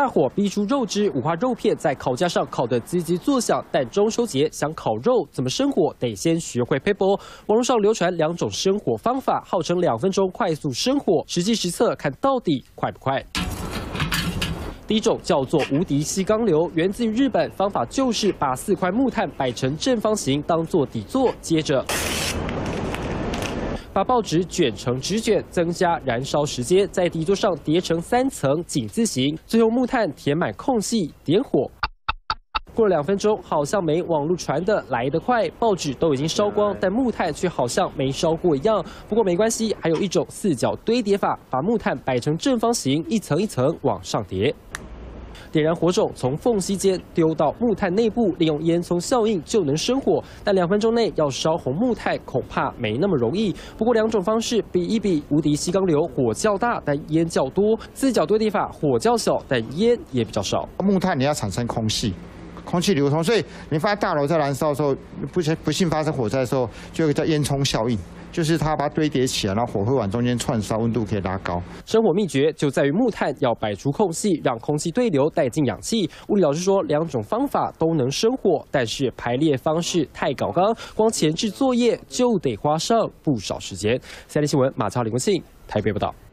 大火逼出肉汁，五花肉片在烤架上烤得叽叽作响。但中秋节想烤肉怎么生火，得先学会配播。网络上流传2种生火方法，号称2分钟快速生火，实际实测看到底快不快。 第一种叫做无敌吸钢流，源自于日本，方法就是把4块木炭摆成正方形当做底座，接着把报纸卷成纸卷，增加燃烧时间，在底座上叠成3层井字形，最后木炭填满空隙，点火。 过了2分钟，好像没网络传的来得快，报纸都已经烧光，但木炭却好像没烧过一样。不过没关系，还有一种4角堆叠法，把木炭摆成正方形，一层一层往上叠。 点燃火种，从缝隙间丢到木炭内部，利用烟囱效应就能生火。但2分钟内要烧红木炭，恐怕没那么容易。不过2种方式比一比，无敌吸钢流火较大，但烟较多；4角堆叠法火较小，但烟也比较少。 木炭你要产生空气流通，所以你发现大楼在燃烧的时候，不幸发生火灾的时候，就有一个叫烟囱效应。 就是它把它堆叠起来，然后火会往中间串烧，温度可以拉高。 生火秘诀就在于木炭要摆出空隙，让空气对流带进氧气。物理老师说，2种方法都能生火，但是排列方式太搞纲，光前置作业就得花上不少时间。3立新闻马超李文信台北报道。